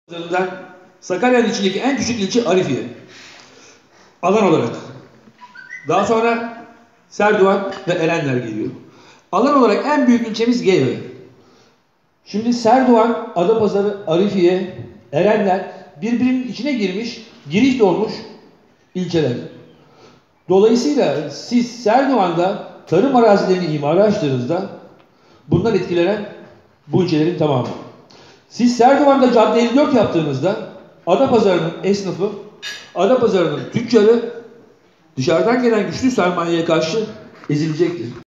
Üzerinden Sakarya'nın içindeki en küçük ilçe Arifiye. Alan olarak. Daha sonra Serdivan ve Erenler geliyor. Alan olarak en büyük ilçemiz Geyve. Şimdi Serdivan, Adapazarı, Arifiye, Erenler birbirinin içine girmiş, giriş olmuş ilçeler. Dolayısıyla siz Serdivan'da tarım arazilerini imara açtığınızda bundan etkilenen bu ilçelerin tamamı. Siz Serdivan'da cadde 54 yaptığınızda Adapazarı'nın esnafı, Adapazarı'nın tüccarı dışarıdan gelen güçlü sermayeye karşı ezilecektir.